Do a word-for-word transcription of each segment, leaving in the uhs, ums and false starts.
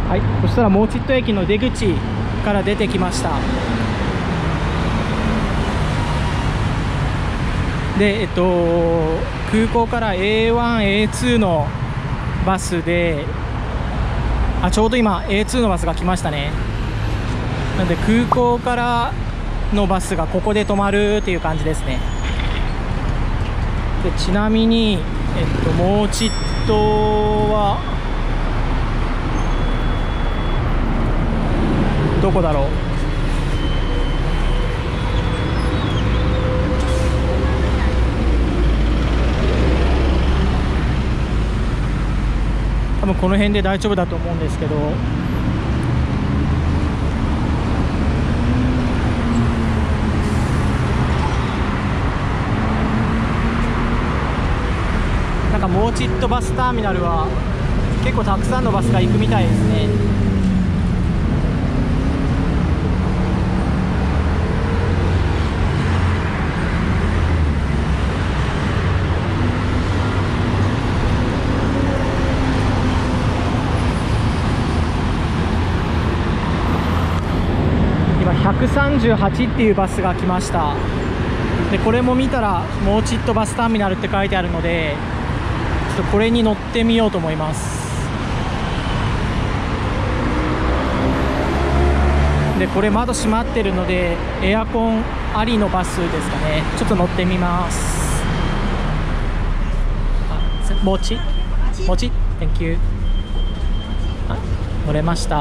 はい、そしたらモーチット駅の出口から出てきました。で、えっと、空港から エーワン、エーツー のバスで、あ、ちょうど今 エーツー のバスが来ましたね。なので空港からのバスがここで止まるっていう感じですね。で、ちなみに、えっと、モーチットはどこだろう。多分この辺で大丈夫だと思うんですけど、なんかモーチットバスターミナルは結構たくさんのバスが行くみたいですね。今ひゃくさんじゅうはちっていうバスが来ました。で、これも見たらモーチットバスターミナルって書いてあるので、ちょっとこれに乗ってみようと思います。で、これ窓閉まってるのでエアコンありのバスですかね。ちょっと乗ってみます。あ、もちもち Thank you。 あ、乗れました。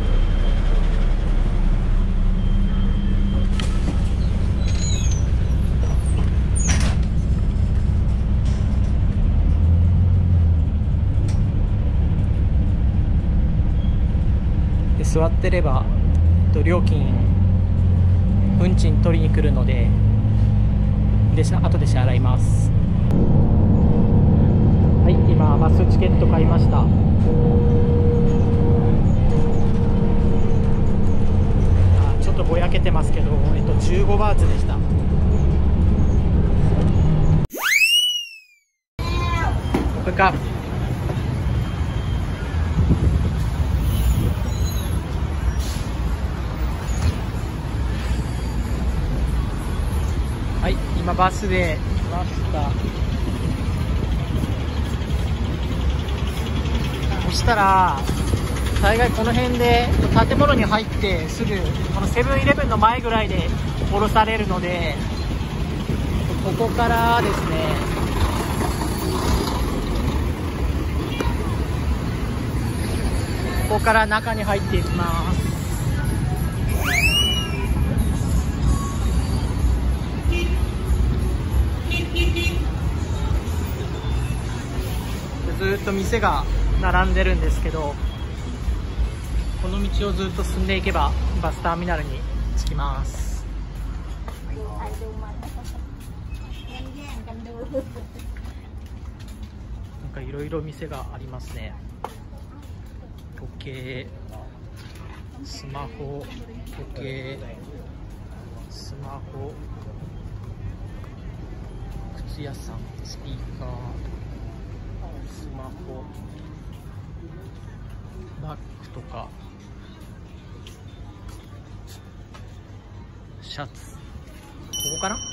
座ってれば、えっと、料金運賃取りに来るので、で後で支払います。はい、今バスチケット買いました。あ、ちょっとぼやけてますけど、えっと、じゅうごバーツでした。ブカはい、今バスで来ました。そしたら大概この辺で建物に入ってすぐこのセブンイレブンの前ぐらいで降ろされるので、ここからですね、ここから中に入っていきます。ずっと店が並んでるんですけど、この道をずっと進んでいけばバスターミナルに着きます。なんかいろいろ店がありますね。時計、スマホ、時計、スマホ、靴屋さん、スピーカー、スマホ、バッグとかシャツ、ここかな。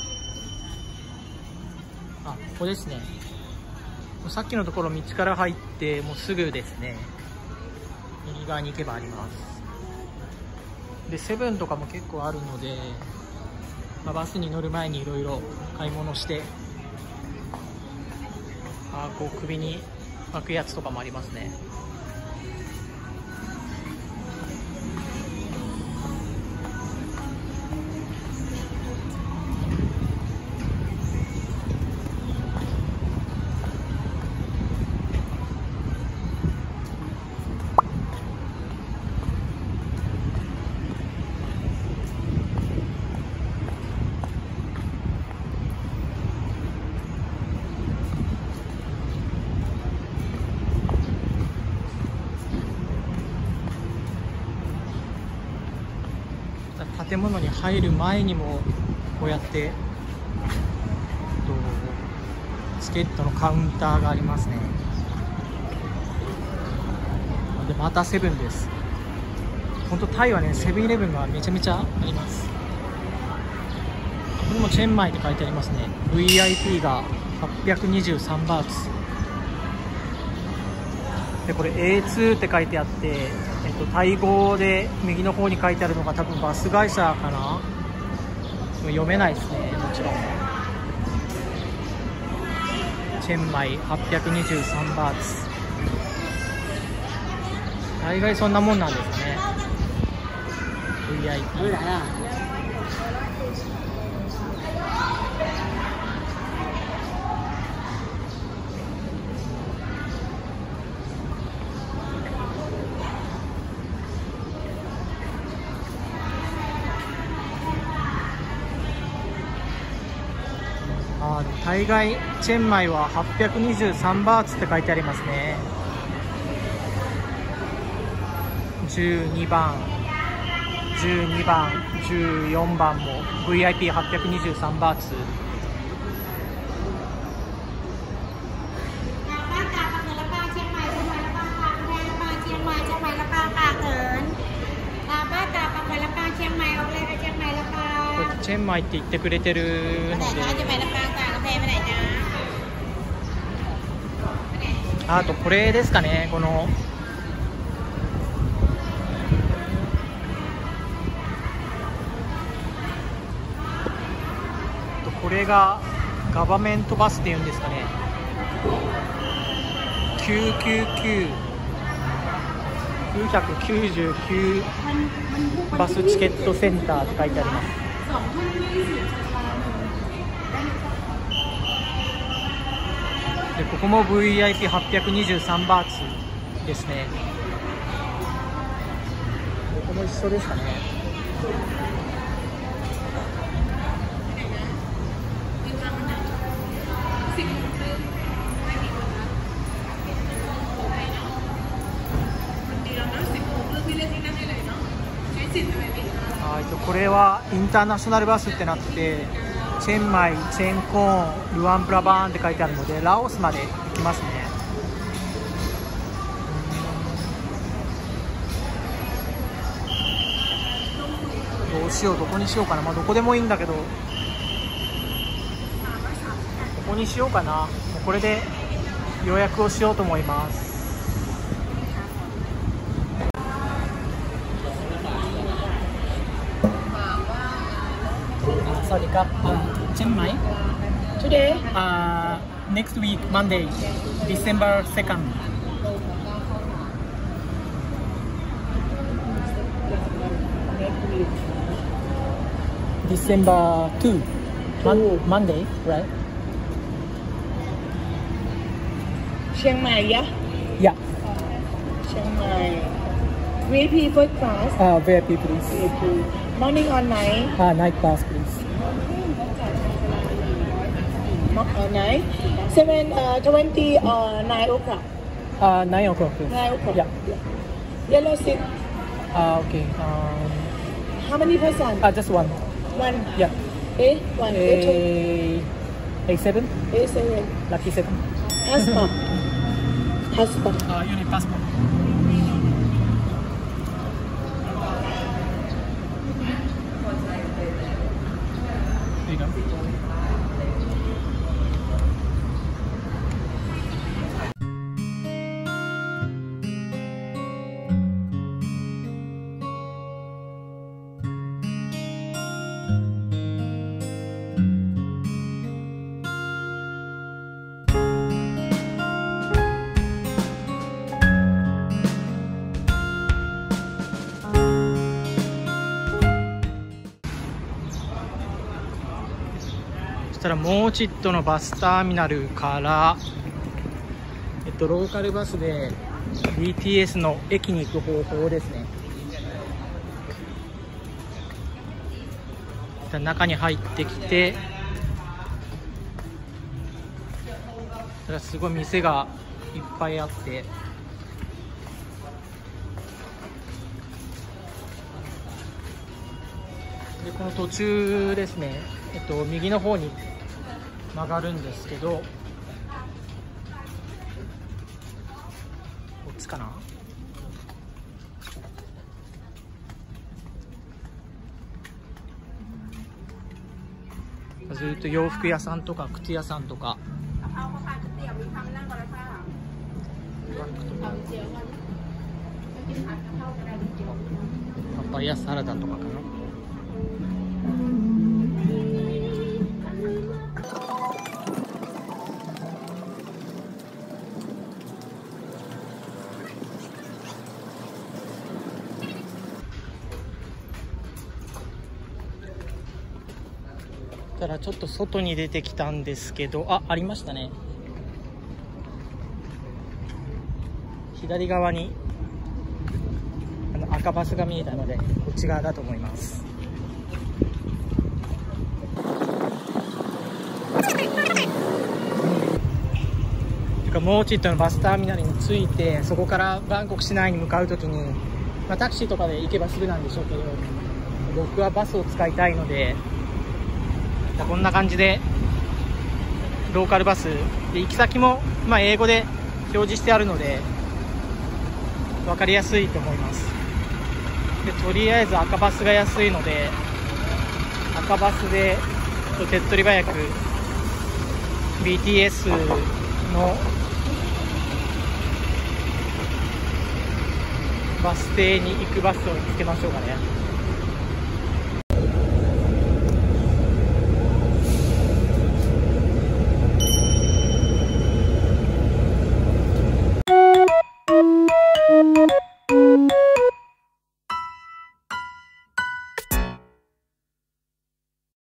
あ、ここですね。さっきのところ道から入ってもうすぐですね。右側に行けばあります。で、セブンとかも結構あるので、まあ、バスに乗る前にいろいろ買い物して、あ、こう首に巻くやつとかもありますね。建物に入る前にもこうやってチケットのカウンターがありますね。 でまたセブンです。本当タイはね、セブンイレブンがめちゃめちゃあります。これもチェンマイって書いてありますね。 ブイアイピー がはっぴゃくにじゅうさんバーツで、これ エーツー って書いてあって、えっと、タイ語で右の方に書いてあるのが多分バス会社かな。読めないですね、もちろん。チェンマイはっぴゃくにじゅうさんバーツ、大概そんなもんなんですね。 ブイアイピー。あー、大概チェンマイははっぴゃくにじゅうさんバーツって書いてありますね。じゅうにばん、じゅうにばん、じゅうよんばんも ブイアイピーはっぴゃくにじゅうさんバーツ。チェンマイって言ってくれてるので、あとこれですかね、このこれがガバメントバスっていうんですかね。きゅうきゅうきゅう、きゅうひゃくきゅうじゅうきゅうバスチケットセンターって書いてあります。でここも ブイアイピーはっぴゃくにじゅうさんバーツですね。ここも一緒ですかね。これはインターナショナルバスってなってて、チェンマイ、チェンコーン、ルアンプラバーンって書いてあるので、ラオスまで行きますね。どうしよう、どこにしようかな。まあどこでもいいんだけど、ここにしようかな。もうこれで予約をしようと思います。Sawadika, uh, Chiang Mai. Today, uh, next week, Monday, December second. December two, Mon Monday, right? Chiang Mai, yeah? Yeah. Chiang Mai. V I P first class? Uh, V I P, please. V I P. Morning or night? Uh, night class, please. Uh, night? seven twenty or nine o'clock? Uh, nine o'clock, please. nine o'clock? Yeah. Yellow seat? Uh, okay. Um, How many person? uh, just one. One? Yeah. A? One? A two? A seven? A seven? Lucky seven. Passport? Passport? Uh, you need passport. There you go. そしたらモーチットのバスターミナルから、えっと、ローカルバスで ビーティーエス の駅に行く方法ですね。中に入ってきて、それはすごい店がいっぱいあって、でこの途中ですね、えっと、右の方に曲がるんですけど、こっちかな。 ずっと洋服屋さんとか靴屋さんとかパパイヤサラダとかかな。ただちょっと外に出てきたんですけど、あ、ありましたね。左側にあの赤バスが見えたので、こっち側だと思います。モーチットのバスターミナルに着いて、そこからバンコク市内に向かうときに、まあ、タクシーとかで行けばすぐなんでしょうけど、僕はバスを使いたいので、こんな感じでローカルバスで、行き先もまあ英語で表示してあるので分かりやすいと思います。でとりあえず赤バスが安いので、赤バスで手っ取り早く ビーティーエス のバス停に行くバスを見つけましょうかね。